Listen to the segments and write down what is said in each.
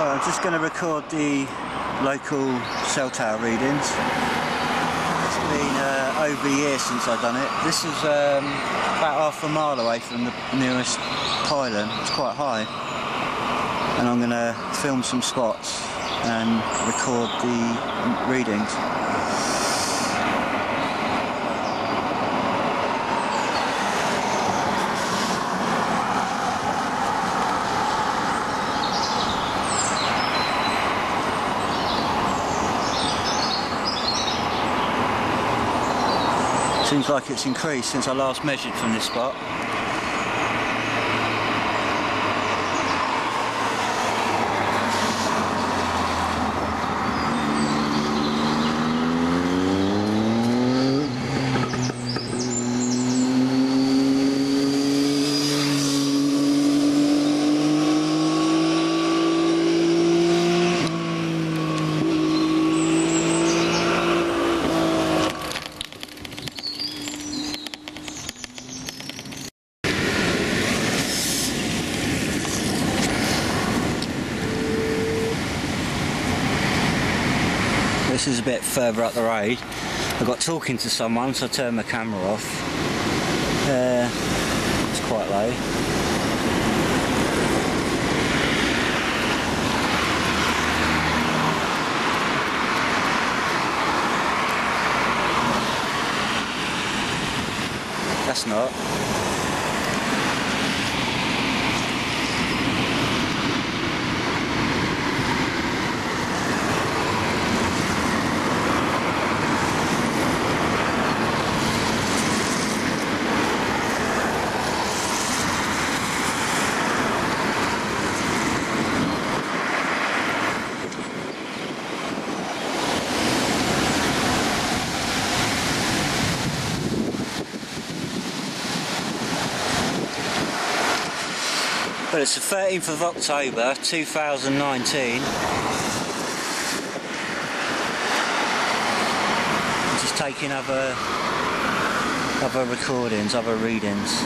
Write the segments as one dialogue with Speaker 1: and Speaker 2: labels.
Speaker 1: I'm just going to record the local cell tower readings. It's been over a year since I've done it. This is about half a mile away from the nearest pylon. It's quite high. And I'm going to film some spots and record the readings. Seems like it's increased since I last measured from this spot. This is a bit further up the road. I got talking to someone, so I turned my camera off. It's quite low. That's not. But it's the 13th of October 2019. I'm just taking other recordings, other readings.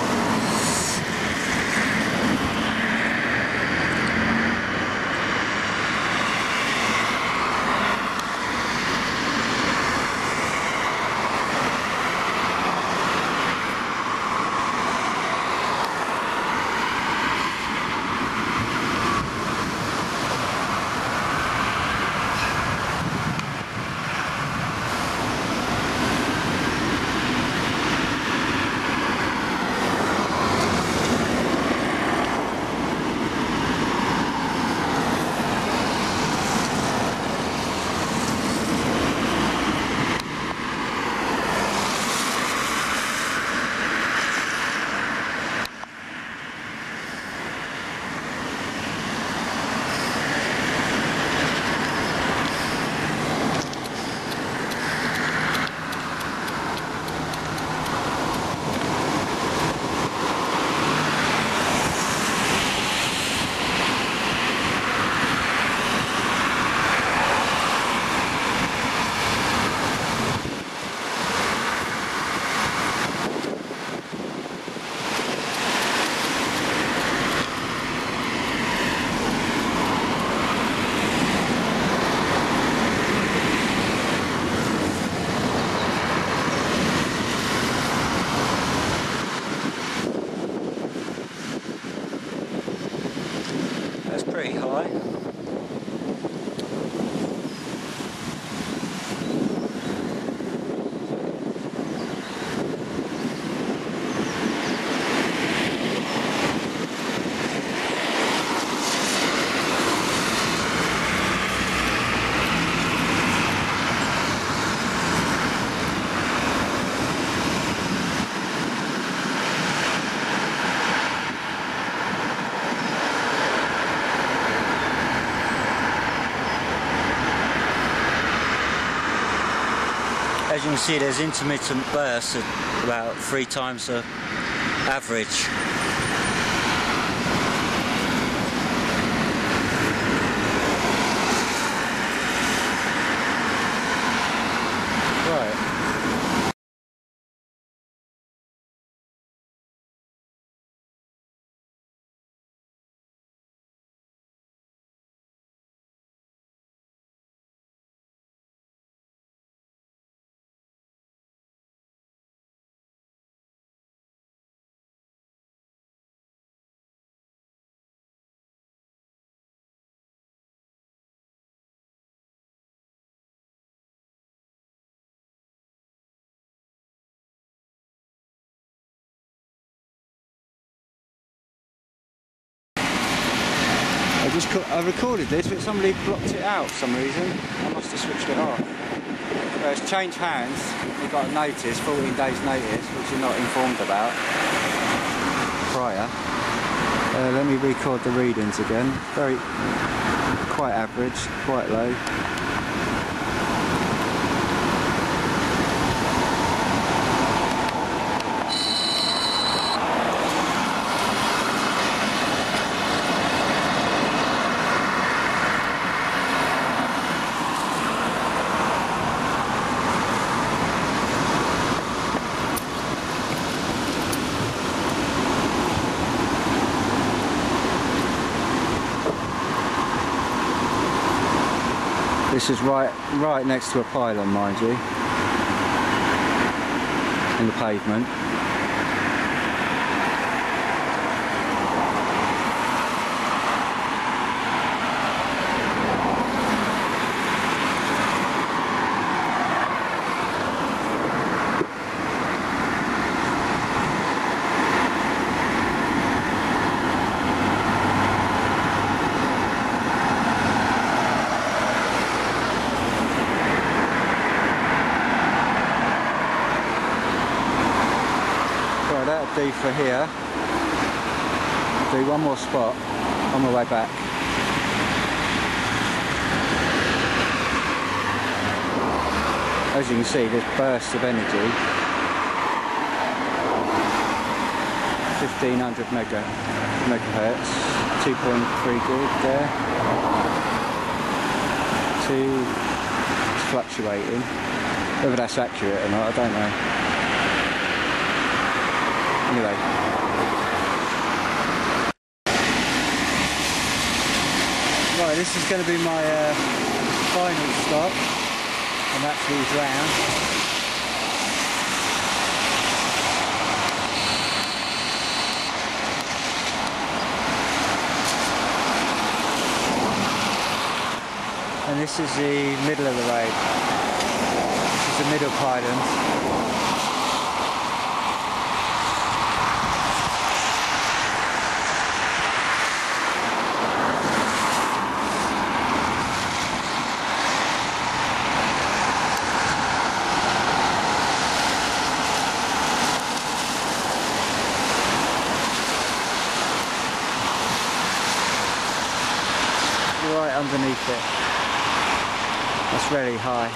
Speaker 1: That's pretty high. As you can see, there's intermittent bursts at about 3 times the average. I recorded this, but somebody blocked it out for some reason. I must have switched it off. It's changed hands. We've got a notice, 14 days notice, which you're not informed about prior. Let me record the readings again. Quite average, quite low. This is right next to a pylon, mind you, in the pavement. That'll do for here. Do one more spot on my way back. As you can see, there's bursts of energy. 1500 megahertz, 2.3 gig there. It's fluctuating. Whether that's accurate or not, I don't know. Anyway, right, this is going to be my final stop. I'm actually drowned. And this is the middle of the road. This is the middle pylon. Right underneath it. That's really high.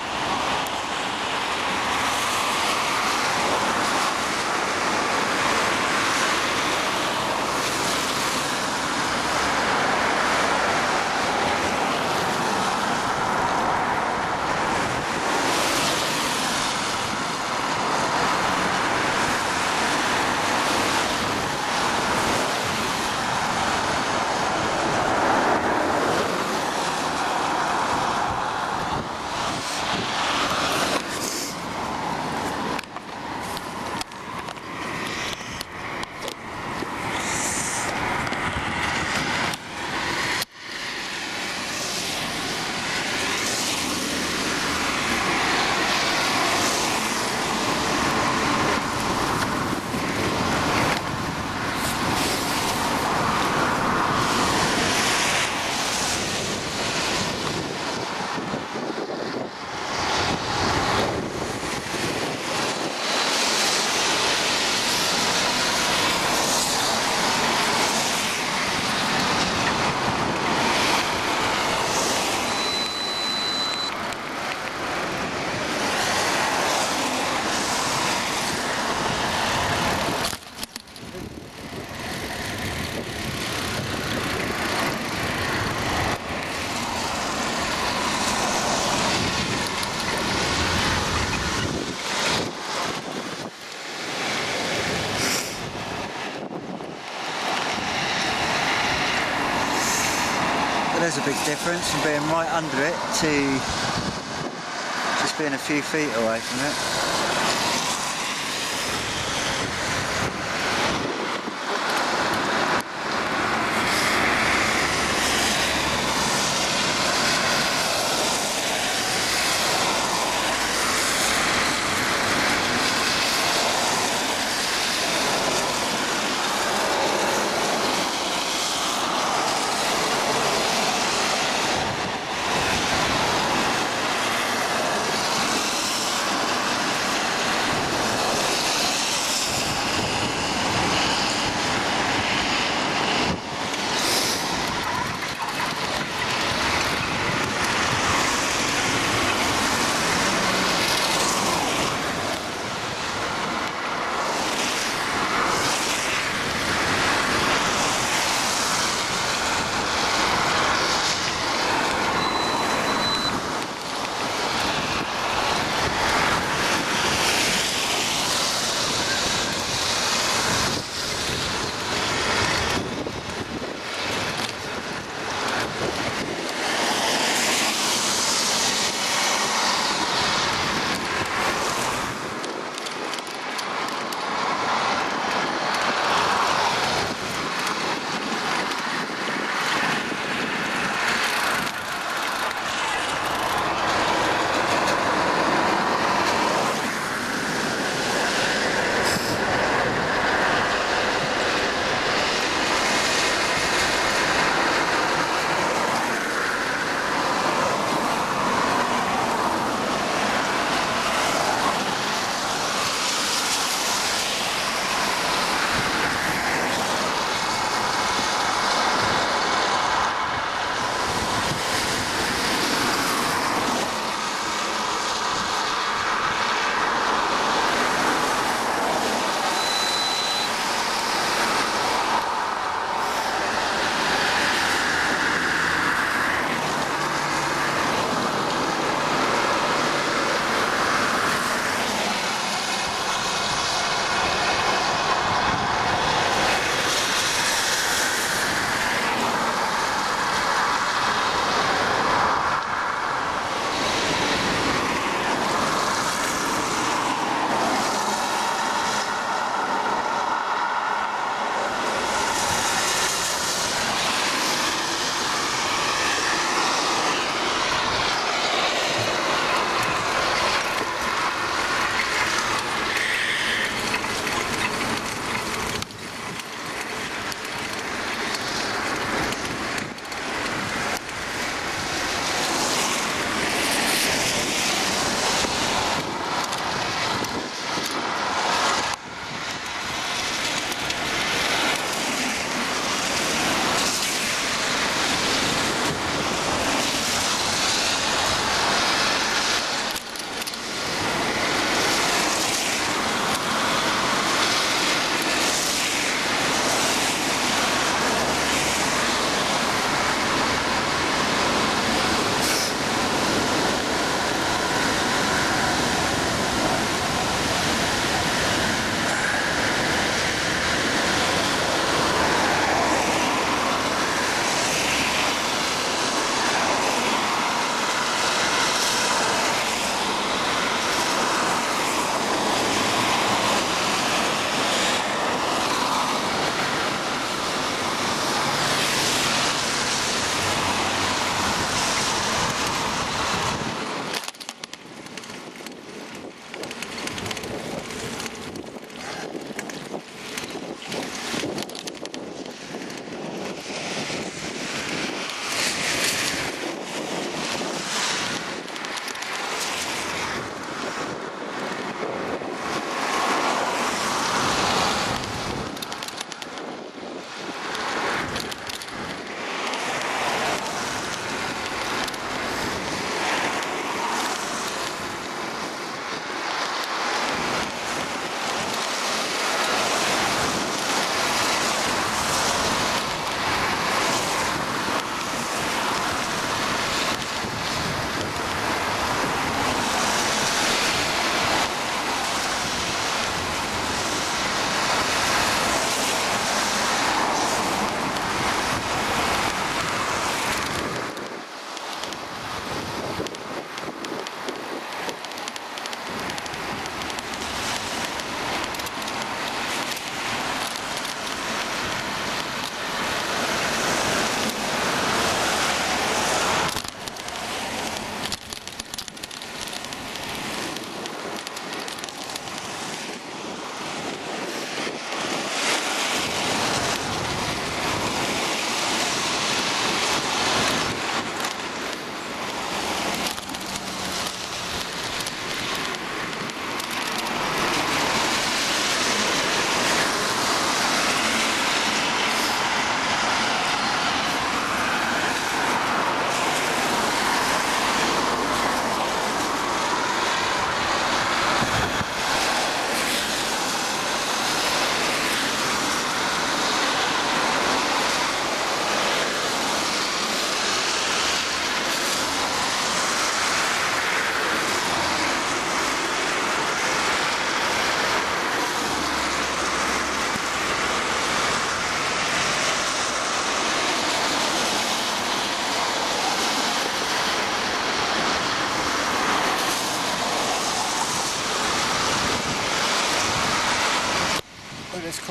Speaker 1: There's a big difference from being right under it to just being a few feet away from it.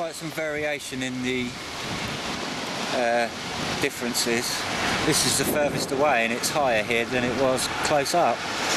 Speaker 1: like some variation in the differences. This is the furthest away and it's higher here than it was close up.